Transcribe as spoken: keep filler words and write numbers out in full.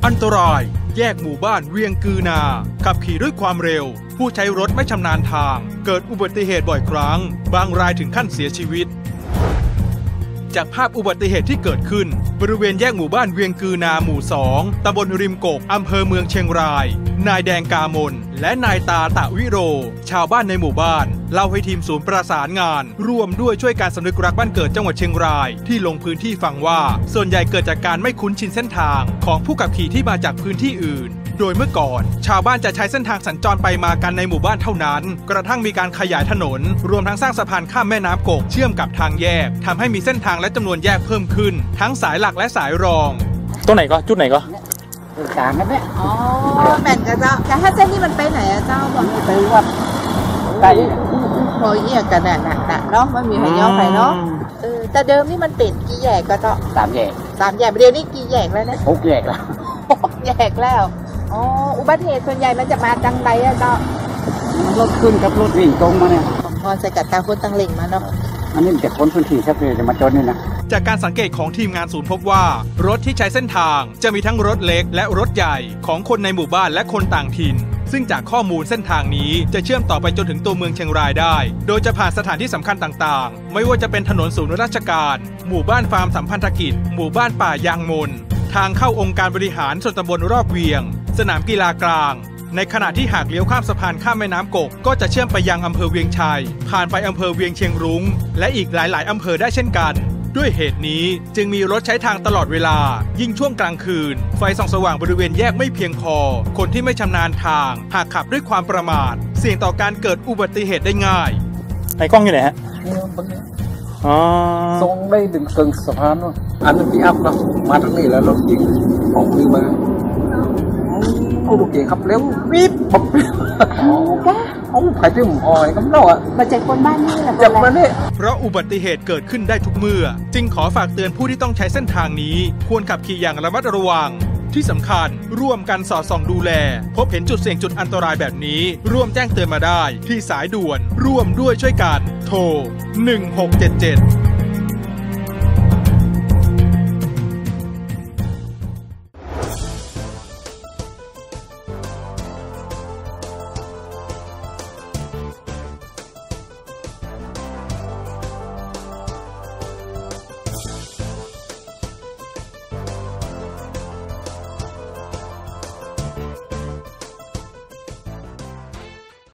อันตรายแยกหมู่บ้านเวียงกือนาขับขี่ด้วยความเร็วผู้ใช้รถไม่ชำนาญทางเกิดอุบัติเหตุบ่อยครั้งบางรายถึงขั้นเสียชีวิตจากภาพอุบัติเหตุที่เกิดขึ้นบริเวณแยกหมู่บ้านเวียงกือนาหมู่สองตำบลริมกกอำเภอเมืองเชียงรายนายแดงกามนและนายตาตะวิโรชาวบ้านในหมู่บ้านเล่าให้ทีมศูนย์ประสานงานร่วมด้วยช่วยการสำนึกรักบ้านเกิดจังหวัดเชียงรายที่ลงพื้นที่ฟังว่าส่วนใหญ่เกิดจากการไม่คุ้นชินเส้นทางของผู้ขับขี่ที่มาจากพื้นที่อื่นโดยเมื่อก่อนชาวบ้านจะใช้เส้นทางสัญจรไปมากันในหมู่บ้านเท่านั้นกระทั่งมีการขยายถนนรวมทั้งสร้างสะพานข้ามแม่น้ำกกเชื่อมกับทางแยกทำให้มีเส้นทางและจำนวนแยกเพิ่มขึ้นทั้งสายหลักและสายรองตรงไหนก็จุดไหนก็กลางนั่นแหละอ๋อแบ่งกันเจ้าแต่ถ้าเส้นนี้มันไปไหนอะเจ้าบอกไปวัดไปโอ้ยเนี่ยกันน่ะน่ะเนาะมันมีใครย่อใครเนาะเออแต่เดิมนี่มันติดกี่แยกก็เจ้าสามแยกสามแยกเดียวนี่กี่แยกแล้วนะหกแยกแล้วหกแยกแล้วอ๋ออุบัติเหตุส่วนใหญ่มันจะมาจังไรอะเจ้ารถขึ้นกับรถวิ่งตรงมาเนี่ยพอใส่กัดตาคนตังเหล่งมาเนาะอันนี้จะพ้นพื้นที่ชัดเลยจะมาจนนี่นะจากการสังเกตของทีมงานศูนย์พบว่ารถที่ใช้เส้นทางจะมีทั้งรถเล็กและรถใหญ่ของคนในหมู่บ้านและคนต่างถิ่นซึ่งจากข้อมูลเส้นทางนี้จะเชื่อมต่อไปจนถึงตัวเมืองเชียงรายได้โดยจะผ่านสถานที่สำคัญต่างๆไม่ว่าจะเป็นถนนศูนย์ราชการหมู่บ้านฟาร์มสัมพันธกิจหมู่บ้านป่ายางมนทางเข้าองค์การบริหารส่วนตำบลรอบเวียงสนามกีฬากลางในขณะที่หากเลี้ยวข้ามสะพานข้ามแม่น้ำกกก็จะเชื่อมไปยังอำเภอเวียงชัยผ่านไปอำเภอเวียงเชียงรุ้งและอีกหลายๆอำเภอได้เช่นกันด้วยเหตุนี้จึงมีรถใช้ทางตลอดเวลายิ่งช่วงกลางคืนไฟส่องสว่างบริเวณแยกไม่เพียงพอคนที่ไม่ชำนาญทางหากขับด้วยความประมาทเสี่ยงต่อการเกิดอุบัติเหตุได้ง่ายไอ้กล้องอยู่ไหนฮะอ๋อทรงได้ถึงเชิงสะพานนู่นอันนั้นพี่อัพเนาะมาทางนี้แล้วรถยิงออกมือมาโอ้ลูกเก๋ขับเร็ววิบปุ๊บโอ้ก้าโอ้ใครที่หมุ่มออยก็ไม่รู้อ่ะมาจากคนบ้านนี่แหละจากมาเนี่ยเพราะอุบัติเหตุเกิดขึ้นได้ทุกเมื่อจึงขอฝากเตือนผู้ที่ต้องใช้เส้นทางนี้ควรขับขี่อย่างระมัดระวังที่สำคัญร่วมกันสอดส่องดูแลพบเห็นจุดเสี่ยงจุดอันตรายแบบนี้ร่วมแจ้งเตือนมาได้ที่สายด่วนร่วมด้วยช่วยกันโทรหนึ่งหกเจ็ดเจ็ด